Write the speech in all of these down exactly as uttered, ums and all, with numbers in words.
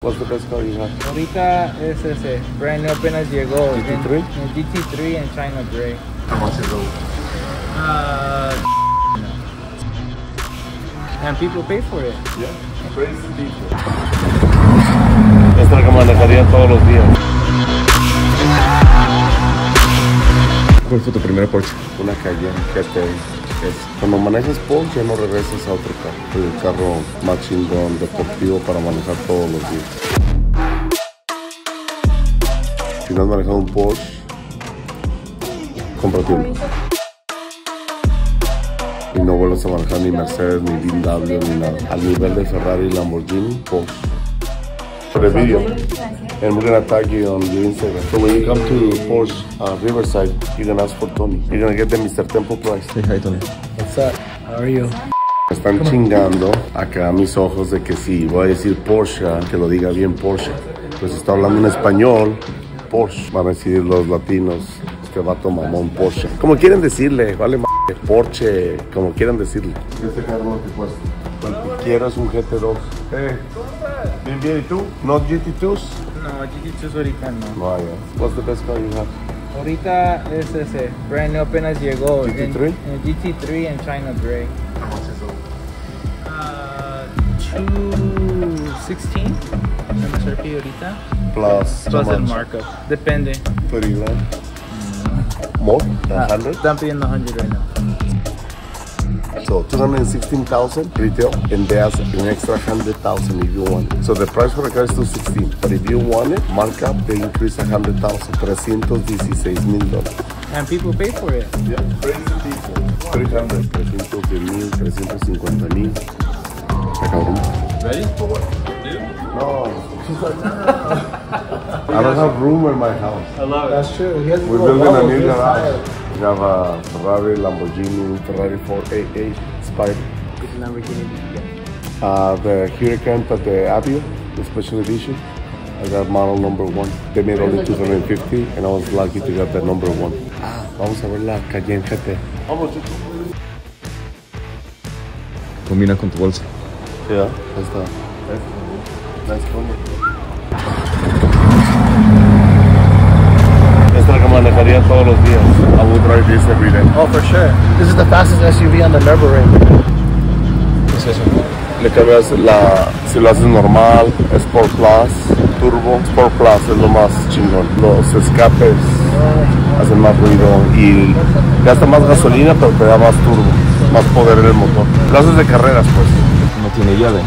What's the best car you have? Ahorita es ese, brand new, apenas llegó. G T three? En, en G T three en China Gray. How much is it? Uh, no. And people pay for it. Yeah, crazy people. Esta es la que manejaría todos los días. ¿Cuál fue tu primera Porsche? Una Cayenne G T I. Es, cuando manejas Porsche no regresas a otro carro. Es el carro más chingón, deportivo para manejar todos los días. Si no has manejado un Porsche, cómprate uno. Y no vuelvas a manejar ni Mercedes, ni B M W, ni nada. Al nivel de Ferrari, Lamborghini, Porsche. For the video, and we're gonna tag you on your Instagram. So when you come to Porsche uh, Riverside, you're gonna ask for Tony. You're gonna get the mister Temple price. Hey, hi Tony. What's up? How are you? Me están chingando acá a mis ojos de que si voy a decir Porsche, que lo diga bien Porsche. Pues está hablando en español, Porsche. Van a decir los latinos, este vato mamón Porsche. Como quieren decirle, vale madre, Porsche, como quieran decirle. Este carro que cuesta. El que quiero es un G T dos. Eh, bien, bien, ¿y tú? ¿No G T dos? No, G T two ahorita no. No hay, eh. What's the best car you have? Ahorita es ese, brand new, apenas llegó. G T three? En, en G T three en China Gray. How much is it? Uh, two sixteen M S R P ahorita. Plus, Plus how el much? markup. Depende. thirty grand. More than Ah, one hundred? están pidiendo one hundred right now. So two hundred sixteen thousand retail, and there's an extra one hundred thousand if you want it. So the price for the car is two sixteen, but if you want it, markup, they increase one hundred thousand, trescientos dieciséis mil dólares. And people pay for it. Yeah, crazy people. three hundred, trescientos diez mil, trescientos cincuenta mil. Está cabrón. Ready for what? Dude? No, she's like, I don't have room in my house. I love it. That's true. He has We're building a new garage. We have a Ferrari, Lamborghini, Ferrari four eighty-eight, Spider. Which Lamborghini did you get? Uh, the Hurricane, but the Avio, the special edition. I got model number one. They made only two hundred fifty, and I was lucky to get the number one. Ah, vamos a ver la Cayenne G T. Vamos, chicos. Combina con tu bolsa. Yeah, ahí está. Nice combo. Esta es la que manejaría todos los días. I would drive this every day. Oh, for sure. This is the fastest S U V on the Nürburgring. ¿Qué es eso? Le cambias la, si lo haces normal, Sport Plus, Turbo. Sport Plus es lo más chingón. Los escapes hacen más ruido y gasta más gasolina, pero te da más turbo, más poder en el motor. Lo haces de carreras, pues. No tiene llave.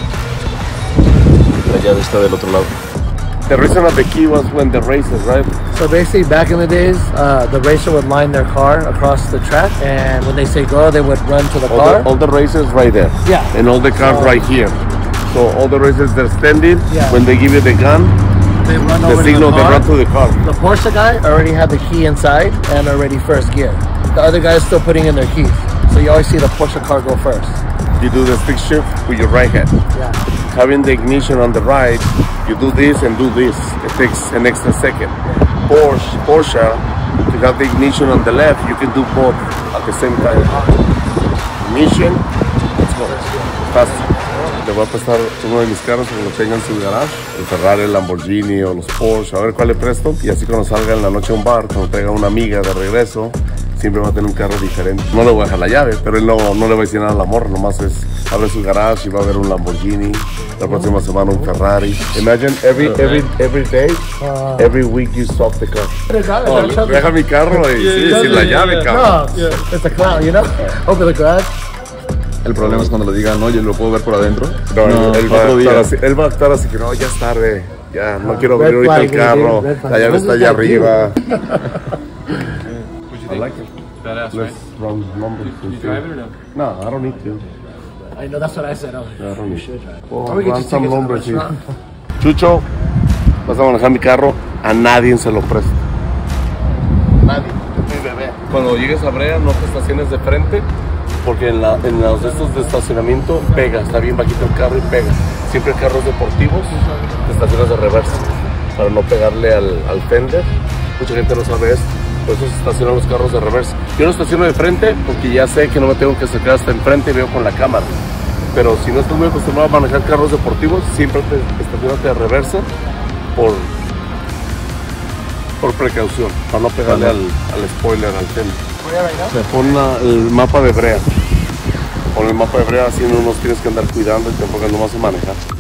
La llave está del otro lado. The reason of the key was when the races, right? So basically, back in the days, uh, the racer would line their car across the track, and when they say go, they would run to the All car. the, all the races right there. Yeah. And all the cars So- right here. So all the races they're standing. Yeah. When they give you the gun, They run the over signal, to they the car. run to the car. The Porsche guy already had the key inside and already first gear. The other guy is still putting in their keys. So you always see the Porsche car go first. You do the stick shift with your right hand. Yeah. Having the ignition on the right, you do this and do this. It takes an extra second. Porsche, Porsche, to have the ignition on the left, you can do both at the same time. Ignition, let's go. Faster. Le voy a prestar uno de mis carros que lo tenga en su garage. El Ferrari, el Lamborghini o los Porsche, a ver cuál le presto. Y así cuando salga en la noche a un bar, cuando traiga una amiga de regreso, siempre va a tener un carro diferente. No le voy a dejar la llave, pero él no, no le va a decir nada al amor. Nomás es, abre su garage y va a ver un Lamborghini. La próxima semana un Ferrari. Imagine every, every, every day, every week you swap the car. Oh, deja mi carro y sí, sin la llave, cabrón. No, it's a clown, you know? Open the garage. El problema es cuando le digan, oye, ¿lo puedo ver por adentro? No, él, él va otro a día. estar así, él va a estar así que no, ya es tarde. Ya, no Ah, quiero red ver ahorita el flag, carro. red flag. La llave What está does allá that do? arriba. What'd you I think? like it. Badass, Let's right? run numbers. You drive it or no? No, I don't need to. I know, that's what I said. I was like, I don't you need should to. drive. Well, Or we could run just take some it to the numbers here. restaurant. Chucho, vas a manejar mi carro, a nadie se lo presto. Nadie, es mi bebé. Cuando llegues a Brea, no te estaciones de frente, porque en, la, en los de estos de estacionamiento pega, está bien bajito el carro y pega. Siempre carros deportivos, te estacionas de reversa, para no pegarle al, al fender. Mucha gente no sabe esto, por eso se estacionan los carros de reversa. Yo no estaciono de frente porque ya sé que no me tengo que acercar hasta enfrente y veo con la cámara. Pero si no estoy muy acostumbrado a manejar carros deportivos, siempre te estacionas tírate de reversa por, por precaución, para no pegarle al, al spoiler, al tema. Se pone la- el mapa de brea. Con el mapa de brea así no nos tienes que andar cuidando y tampoco no vas a manejar.